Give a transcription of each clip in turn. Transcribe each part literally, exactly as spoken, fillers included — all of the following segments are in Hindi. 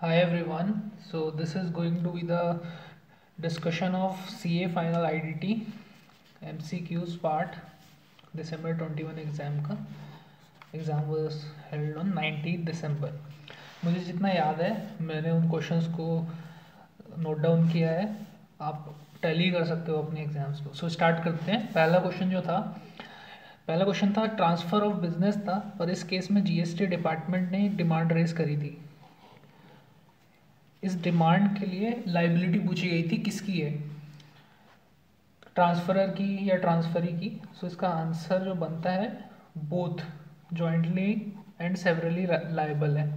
Hi everyone. So this is going to be the discussion of C A Final I D T M C Qs part December twenty-first exam का. Exam was held on nineteenth December. मुझे जितना याद है मैंने उन क्वेश्चंस को नोट डाउन किया है. आप टैली कर सकते हो अपने एग्जाम्स को. सो so, स्टार्ट करते हैं. पहला क्वेश्चन जो था पहला क्वेश्चन था ट्रांसफ़र ऑफ बिजनेस था, पर इस केस में जीएसटी डिपार्टमेंट ने डिमांड रेज करी थी. इस डिमांड के लिए लाइबिलिटी पूछी गई थी, किसकी है, ट्रांसफरर की या ट्रांसफरी की. सो इसका आंसर जो बनता है both jointly and severally liable है.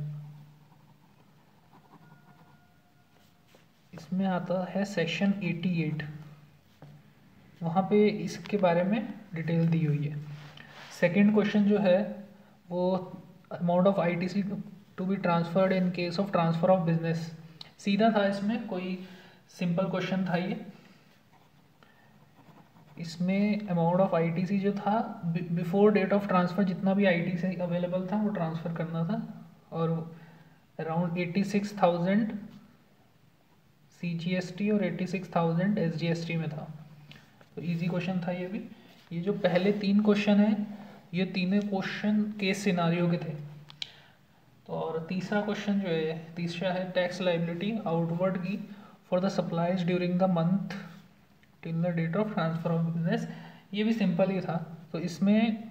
इसमें आता है सेक्शन अठासी, वहाँ पे इसके बारे में डिटेल दी हुई है. सेकंड क्वेश्चन जो है वो amount of ITC to be transferred in case of transfer of business. सीधा था, इसमें कोई सिंपल क्वेश्चन था ये. इसमें अमाउंट ऑफ आईटीसी जो था बिफोर डेट ऑफ ट्रांसफ़र जितना भी आईटीसी अवेलेबल था वो ट्रांसफ़र करना था, और around eighty six thousand CGST और एट्टी सिक्स थाउजेंड एसजीएसटी में था. तो इजी क्वेश्चन था ये भी. ये जो पहले तीन क्वेश्चन हैं ये तीनों क्वेश्चन केस सिनारियो के थे. तो और तीसरा क्वेश्चन जो है तीसरा है टैक्स लाइबिलिटी आउटवर्ड की for the supplies during the month till the date of transfer of business. ये भी सिंपल ही था. तो इसमें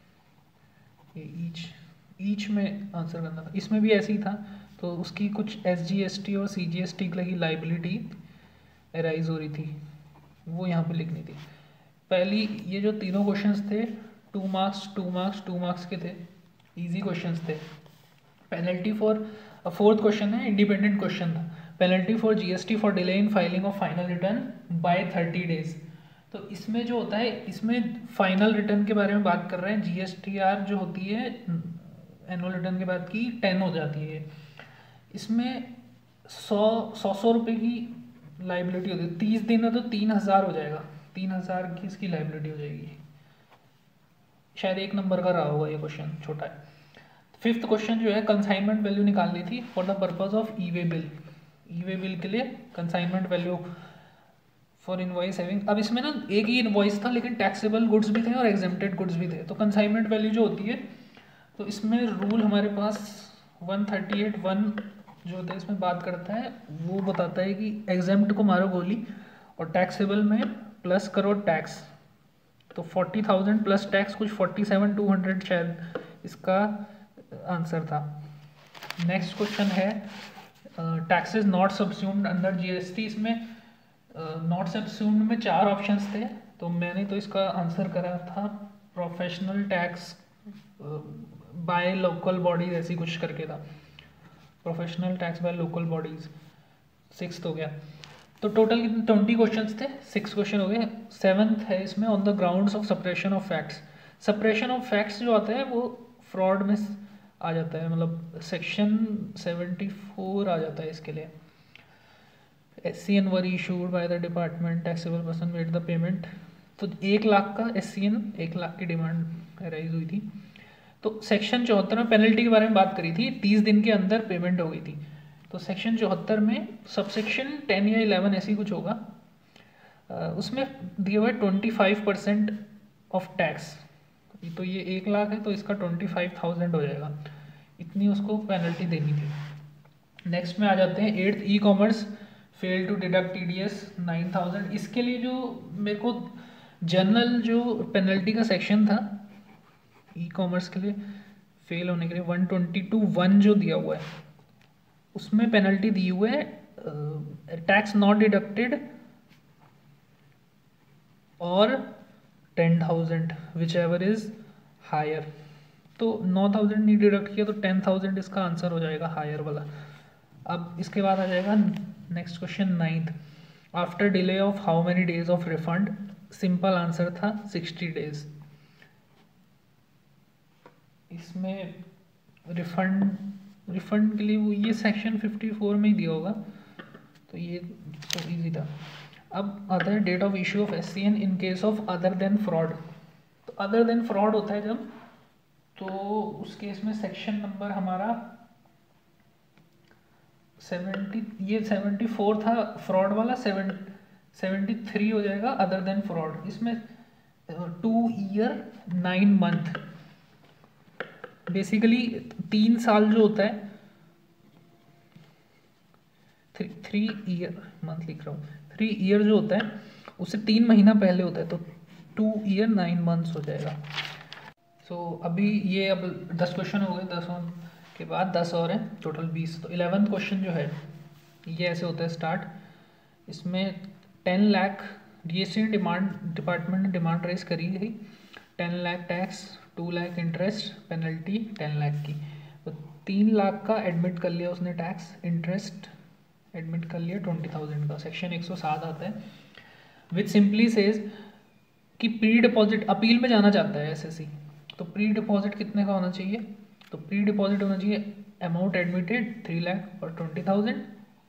ईच ईच में आंसर करना था. इसमें भी ऐसे ही था. तो उसकी कुछ एसजीएसटी और सीजीएसटी की लगी लाइबिलिटी अराइज हो रही थी, वो यहाँ पे लिखनी थी. पहली ये जो तीनों क्वेश्चंस थे two marks two marks two marks के थे, इजी क्वेश्चंस थे. पेनल्टी फॉर फोर्थ क्वेश्चन है इंडिपेंडेंट क्वेश्चन था. Penalty for GST for delay in filing of final return by thirty days. तो इसमें जो होता है इसमें फाइनल रिटर्न के बारे में बात कर रहे हैं. जीएसटीआर जो होती है एनुअल रिटर्न के बाद की टेन हो जाती है. इसमें सौ सौ सौ रुपये की लाइबिलिटी होती है. तीस दिन है तो तीन हज़ार हो जाएगा. तीन हज़ार की इसकी लाइबिलिटी हो जाएगी. शायद एक नंबर का रहा होगा ये क्वेश्चन, छोटा है. फिफ्थ क्वेश्चन जो है कंसाइनमेंट वैल्यू निकालनी थी for the purpose of e way bill. E way bill के लिए consignment value for invoice having. अब इसमें ना एक ही इनवॉइस था लेकिन टैक्सेबल गुड्स भी थे और एग्जेम्प्टेड गुड्स भी थे. तो कंसाइनमेंट वैल्यू जो होती है तो इसमें रूल हमारे पास वन थर्टी एट वन जो होता है इसमें बात करता है, वो बताता है कि एग्जेम्प्ट को मारो गोली और टैक्सेबल में प्लस करो टैक्स. तो फोर्टी थाउजेंड प्लस टैक्स कुछ फोर्टी सेवन टू हंड्रेड शायद इसका आंसर था. नेक्स्ट क्वेश्चन है taxes not subsumed under GST. इसमें नॉट uh, सबस्यूम्ड में चार ऑप्शंस थे. तो मैंने तो इसका आंसर करा था professional tax by local bodies, ऐसी कुछ करके था. Professional tax by local bodies six हो गया. तो टोटल कितने ट्वेंटी क्वेश्चन थे, सिक्स क्वेश्चन हो गए. सेवन्थ है इसमें on the grounds of suppression of facts. Suppression of facts जो आता है वो फ्रॉड में आ जाता है, मतलब सेक्शन सेवेंटी फोर आ जाता है इसके लिए. S C N were issued by the department taxable person made the payment. तो एक लाख का एस सी एन एक लाख की डिमांड अराइज हुई थी. तो सेक्शन चौहत्तर में पेनल्टी के बारे में बात करी थी, तीस दिन के अंदर पेमेंट हो गई थी. तो सेक्शन चौहत्तर में सबसेक्शन टेन या इलेवन ऐसी कुछ होगा, उसमें दिया हुआ है twenty five percent of tax. तो ये एक लाख है तो इसका ट्वेंटी फाइव थाउजेंड हो जाएगा, इतनी उसको पेनल्टी देनी थी. नेक्स्ट में आ जाते हैं eighth e commerce fail to deduct T D S nine thousand. इसके लिए जो मेरे को जनरल जो पेनल्टी का सेक्शन था ई कॉमर्स के लिए फेल होने के लिए वन ट्वेंटी टू वन जो दिया हुआ है उसमें पेनल्टी दी हुई है टैक्स नॉट डिडक्टेड और ten thousand whichever is higher. तो नौ थाउजेंड नहीं डिडक्ट किया तो टेन थाउजेंड इसका आंसर हो जाएगा हायर वाला. अब इसके बाद आ जाएगा next question ninth. After delay of how many days of refund. Simple answer था सिक्सटी डेज. इसमें रिफंड रिफंड के लिए वो ये सेक्शन फिफ्टी फोर में ही दिया होगा, तो ये तो इजी था. अब आता है date of issue of S C N in case of other than fraud. तो अदर देन फ्रॉड होता है जब, तो उस केस में सेक्शन नंबर हमारा सेवेंटी, ये सेवेंटी फोर था फ्रॉड वाला, सेवन सेवेंटी थ्री हो जाएगा अदर देन फ्रॉड। इसमें two year nine month, basically तीन साल जो होता है, थ्री थ्री ईयर मंथ लिख रहा हूँ, थ्री ईयर जो होता है उससे तीन महीना पहले होता है, तो टू ईयर नाइन मंथ्स हो जाएगा। सो so, अभी ये अब दस क्वेश्चन हो गए, दसों के बाद दस और हैं, टोटल बीस। तो इलेवेंथ क्वेश्चन जो है ये ऐसे होता है स्टार्ट। इसमें ten lakh GST demand department ने डिमांड रेज करी थी, ten lakh tax, two lakh interest, penalty ten lakh की। तो तीन लाख का एडमिट कर लिया उसने टैक्स, इंटरेस्ट एडमिट कर लिया ट्वेंटी थाउजेंड का। सेक्शन एक सौ सात आता है विच सिंपली सेज कि प्री डिपॉजिट अपील में जाना चाहता है एसएससी, तो प्री डिपॉजिट कितने का होना चाहिए, तो प्री डिपॉजिट होना चाहिए अमाउंट एडमिटेड थ्री लाख और ट्वेंटी थाउजेंड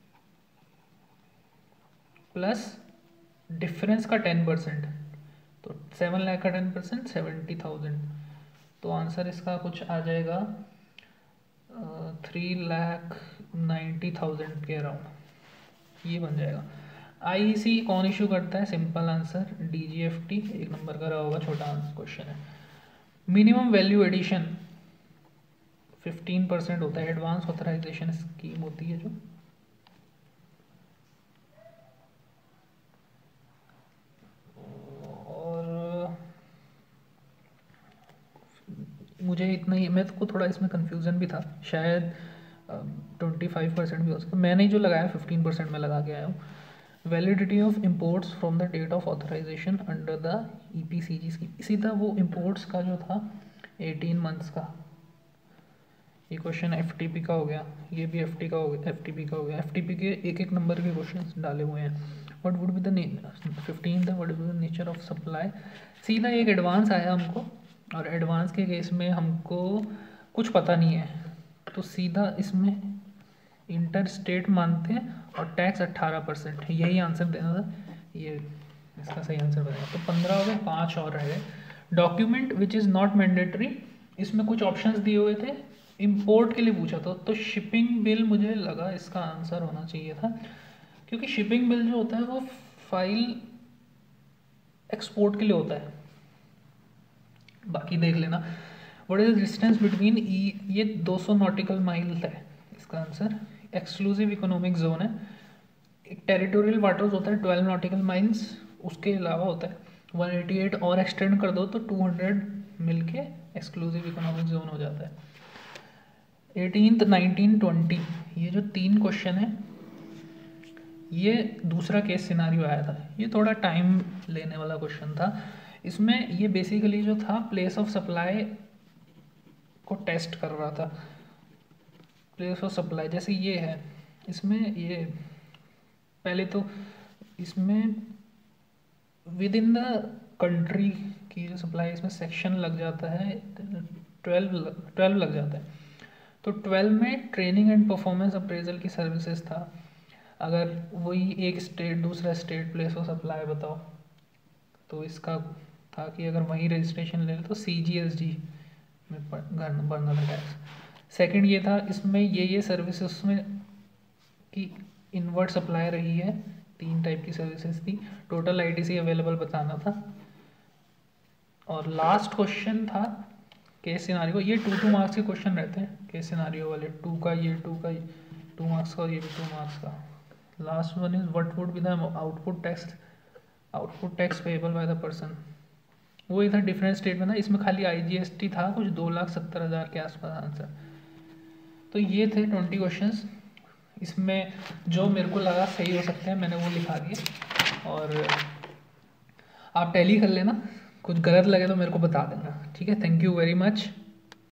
प्लस डिफरेंस का टेन परसेंट, तो सेवन लाख का टेन परसेंट सेवेंटी थाउजेंड। तो आंसर इसका कुछ आ जाएगा थ्री लाख नाइन्टी थाउजेंड के अराउंड, ये बन जाएगा। आईईसी कौन इशू करता है, सिंपल आंसर डीजीएफटी, एक नंबर का रहा होगा, छोटा आंसर क्वेश्चन है। Minimum value addition fifteen percent होता है, एडवांस ऑथराइजेशन स्कीम होती है जो। और मुझे इतना ही, मैं को थोड़ा इसमें कंफ्यूजन भी था, शायद ट्वेंटी फाइव परसेंट भी हो सकता, मैंने जो लगाया फिफ्टीन परसेंट में लगा के आया हूँ। Validity of imports from the date of authorisation under the EPCG scheme, इसी तरह वो इम्पोर्ट्स का जो था एटीन मंथ्स का। ये क्वेश्चन एफटीपी का हो गया, ये भी एफटी का हो गया, एफटीपी का हो गया। एफटीपी के एक एक नंबर के क्वेश्चन डाले हुए हैं। What would be the fifteen the what would be the nature of supply, सीधा एक एडवांस आया हमको, और एडवांस के केस में हमको कुछ पता नहीं है, तो सीधा इसमें इंटर स्टेट मानते हैं और टैक्स अट्ठारह परसेंट, यही आंसर देना था, ये इसका सही आंसर बनेगा। तो पंद्रह हो गए, पाँच और रह गए। Document which is not mandatory, इसमें कुछ ऑप्शंस दिए हुए थे, इंपोर्ट के लिए पूछा था, तो शिपिंग बिल मुझे लगा इसका आंसर होना चाहिए था, क्योंकि शिपिंग बिल जो होता है वो फाइल एक्सपोर्ट के लिए होता है। बाकी देख लेना। What is the distance between e, ये दो सौ नॉटिकल माइल है इसका आंसर। एक्सक्लूसिव इकोनॉमिक जोन है। एक टेरिटोरियल वाटर्स होता है ट्वेल्व नॉटिकल माइल्स, उसके अलावा होता है वन एटी एट, और एक्सटेंड कर दो तो टू हंड्रेड मिलके एक्सक्लूसिव इकोनॉमिक जोन हो जाता है। एटीनथ नाइनटीन ट्वेंटी, ये जो तीन क्वेश्चन है ये दूसरा केस सिनारियो आया था, ये थोड़ा टाइम लेने वाला क्वेश्चन था। इसमें ये बेसिकली जो था प्लेस ऑफ सप्लाई को टेस्ट कर रहा था। प्लेस ऑफ सप्लाई जैसे ये है, इसमें ये पहले तो इसमें विद इन द कंट्री की जो सप्लाई, इसमें सेक्शन लग जाता है ट्वेल्व ट्वेल्व लग जाता है। तो ट्वेल्व में ट्रेनिंग एंड परफॉर्मेंस अप्रेजल की सर्विसेज था। अगर वही एक स्टेट दूसरा स्टेट प्लेस ऑफ सप्लाई बताओ, तो इसका था कि अगर वही रजिस्ट्रेशन ले ले तो सी जी एस डी में भरना था टैक्स। सेकंड ये था, इसमें ये ये सर्विसेज में की इनवर्ट सप्लाई रही है, तीन टाइप की सर्विसेज थी, टोटल आईटीसी अवेलेबल बताना था। और लास्ट क्वेश्चन था केस सिनारियो, ये टू टू मार्क्स के क्वेश्चन रहते हैं केस सिनारियो वाले, टू का ये टू का टू मार्क्स का और ये भी टू मार्क्स का। Last one is what would be the output tax output tax payable by the person, वो इधर डिफरेंट स्टेट में था, इसमें खाली आईजीएसटी था कुछ दो लाख सत्तर हज़ार के आसपास आंसर। तो ये थे ट्वेंटी क्वेश्चंस, इसमें जो मेरे को लगा सही हो सकते हैं मैंने वो लिखा दिए, और आप टैली कर लेना, कुछ गलत लगे तो मेरे को बता देना, ठीक है। Thank you very much.